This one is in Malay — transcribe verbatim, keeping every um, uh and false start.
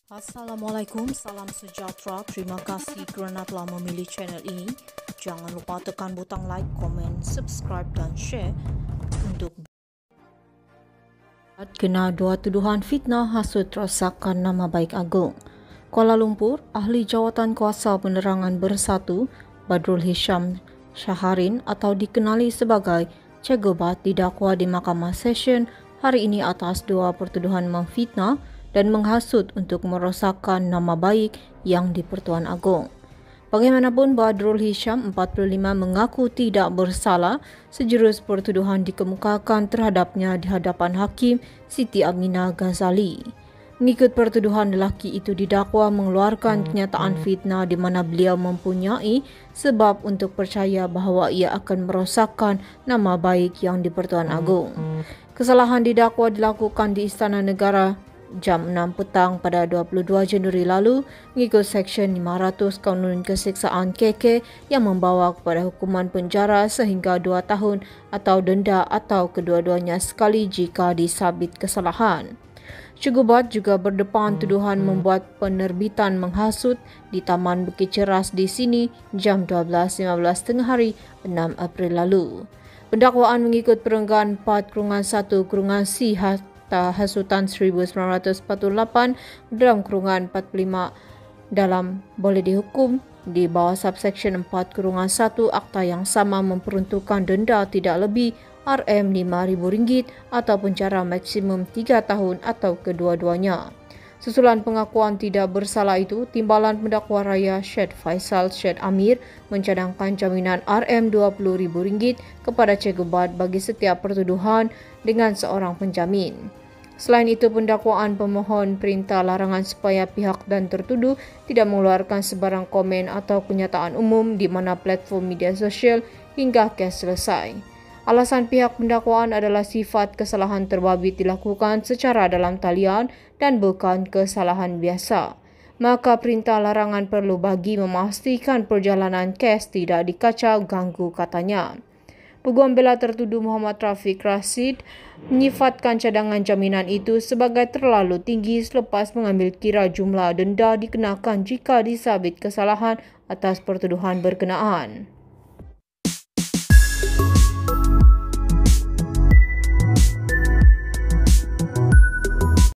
Assalamualaikum, salam sejahtera. Terima kasih kerana telah memilih channel ini. Jangan lupa tekan butang like, komen, subscribe dan share untuk kena dua tuduhan fitnah hasut rosakkan nama baik agung. Kuala Lumpur, Ahli Jawatan Kuasa Penerangan Bersatu Badrul Hisham Shaharin atau dikenali sebagai Cik Gobat didakwa di Mahkamah Session hari ini atas dua pertuduhan memfitnah dan menghasut untuk merosakkan nama baik yang di-Pertuan Agong. Bagaimanapun, Badrul Hisham, empat puluh lima, mengaku tidak bersalah sejurus pertuduhan dikemukakan terhadapnya di hadapan Hakim Siti Aminah Ghazali. Mengikut pertuduhan, lelaki itu didakwa mengeluarkan kenyataan fitnah di mana beliau mempunyai sebab untuk percaya bahawa ia akan merosakkan nama baik yang di-Pertuan Agong. Kesalahan didakwa dilakukan di Istana Negara jam enam petang pada dua puluh dua Januari lalu mengikut Seksyen lima ratus Kanun Keseksaan K K yang membawa kepada hukuman penjara sehingga dua tahun atau denda atau kedua-duanya sekali jika disabit kesalahan. Cik Gobat juga berdepan tuduhan membuat penerbitan menghasut di Taman Bukit Ceras di sini jam dua belas lima belas tengah hari enam April lalu. Pendakwaan mengikut perenggan empat satu C hasutan seribu sembilan ratus empat puluh lapan dalam kurungan empat puluh lima dalam boleh dihukum di bawah subsection empat satu akta yang sama memperuntukkan denda tidak lebih R M lima ribu ringgit atau penjara maksimum tiga tahun atau kedua-duanya. Susulan pengakuan tidak bersalah itu, Timbalan Pendakwa Raya Syed Faisal Syed Amir mencadangkan jaminan R M dua puluh ribu ringgit kepada Cik Gobat bagi setiap pertuduhan dengan seorang penjamin. Selain itu, pendakwaan pemohon perintah larangan supaya pihak dan tertuduh tidak mengeluarkan sebarang komen atau kenyataan umum di mana platform media sosial hingga kes selesai. Alasan pihak pendakwaan adalah sifat kesalahan terbabit dilakukan secara dalam talian dan bukan kesalahan biasa. Maka perintah larangan perlu bagi memastikan perjalanan kes tidak dikacau ganggu, katanya. Peguam bela tertuduh Muhammad Rafiq Rashid menyifatkan cadangan jaminan itu sebagai terlalu tinggi selepas mengambil kira jumlah denda dikenakan jika disabit kesalahan atas pertuduhan berkenaan.